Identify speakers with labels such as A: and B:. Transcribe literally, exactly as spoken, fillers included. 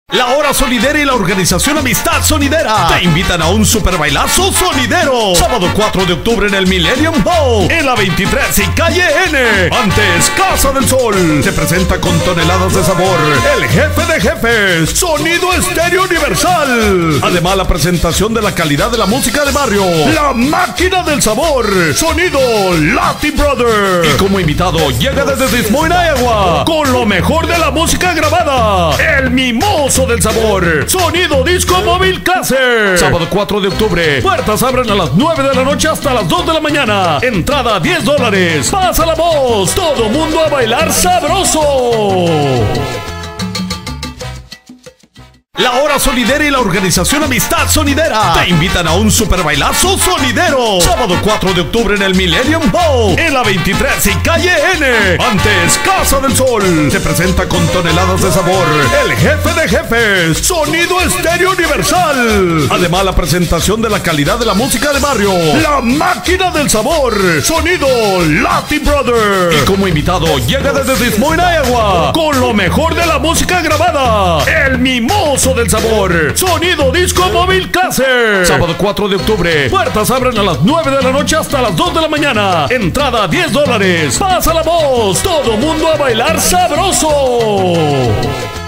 A: La Hora Sonidera y la organización Amistad Sonidera te invitan a un super bailazo sonidero. Sábado cuatro de octubre en el Millennium Hall, en la veintitrés y calle N. Antes, Casa del Sol. Se presenta con toneladas de sabor el jefe de jefes, Sonido Estéreo Universal. Además, la presentación de la calidad de la música de barrio, La Máquina del Sabor, Sonido Latin Brother. Y como invitado llega desde Des Moines, Iowa, con lo mejor de la música grabada, El Mimoso del Sabor, Sonido Disco Móvil Clase. Sábado cuatro de octubre. Puertas abren a las nueve de la noche hasta las dos de la mañana. Entrada diez dólares. Pasa la voz. Todo mundo a bailar sabroso. La Hora Sonidera y la organización Amistad Sonidera te invitan a un super bailazo sonidero. Sábado cuatro de octubre en el Millennium Hall, en la veintitrés y calle N. Antes, Casa del Sol. Se presenta con toneladas de sabor el jefe de jefes, Sonido Estéreo Universal. Además, la presentación de la calidad de la música de barrio, La Máquina del Sabor, Sonido Latin Brother. Y como invitado llega desde Des Moines, Iowa, con lo mejor de la música grabada, El Mimoso del Sabor, Sonido Disco Móvil Clase. Sábado cuatro de octubre. Puertas abren a las nueve de la noche hasta las dos de la mañana. Entrada diez dólares. Pasa la voz. Todo mundo a bailar sabroso.